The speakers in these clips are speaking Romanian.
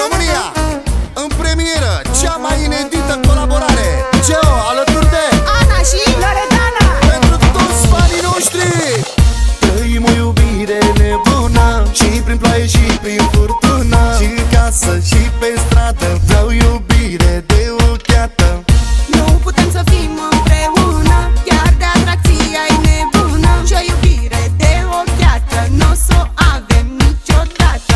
România, în premieră, cea mai inedită colaborare, Geo alături de Ana și Loredana. Pentru toți fanii noștri trăim o iubire nebună, și prin ploaie și prin furtună, și în casă și pe stradă. Vreau iubire de ochiată. Nu putem să fim împreună, chiar de atracția e nebună. Și o iubire de ochiată n-o s-o avem niciodată.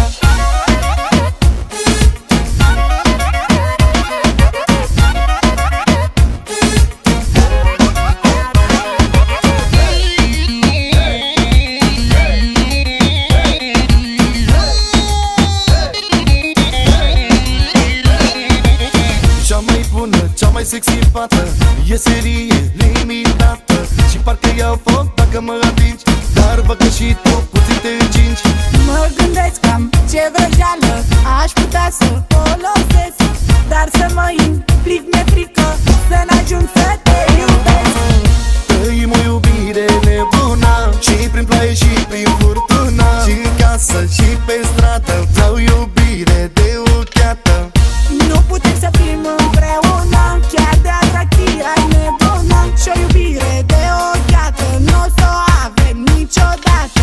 Cea mai bună, cea mai sexy fată, e serie limitată, și parcă iau foc dacă mă atingi. Dar văd că și tu puțin te încingi. Mă gândesc cam ce vrăjeală aș putea să folosesc, dar să mă implic mi-e frică să n-ajung să te iubesc. Trăim o iubire nebună, și prin ploaie și prin furtună, și în casă și pe stradă. Vreau iubire de ochiată. Nu putem să fim împreună, chiar de atracția e nebună. Și o iubire de ochiată n-o s-o avem niciodată.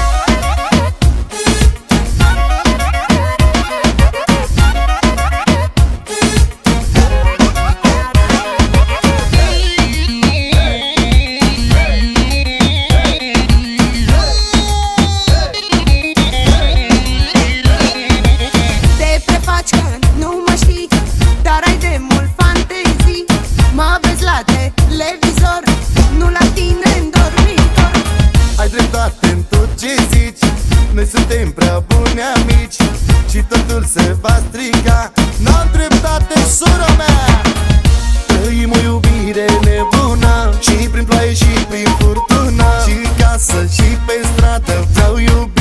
Te prefaci că nu mă știi, dar ai de mult fantezii. Mă vezi la televizor, nu la tine în dormitor. Ai dreptate în tot ce zici, noi suntem prea buni amici, și totul se va strica. N-am dreptate, sora mea. Trăim o iubire nebună, și prin ploaie și prin furtună, și în casă și pe stradă. Vreau iubire